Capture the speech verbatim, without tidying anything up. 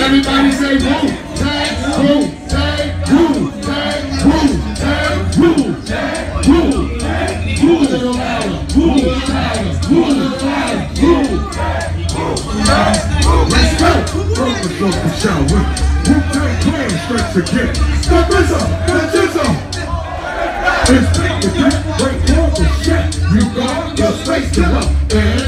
Everybody say woo, tag, woo, tag, woo, tag, woo, tag, woo, tag, woo, woo a little louder, woo a little louder, woo a little louder, woo. Let's go. Welcome to the show with Wu-Tang Clan strikes again. Stop this up, that's this up. It's big to get right on the shit. You got your space to love.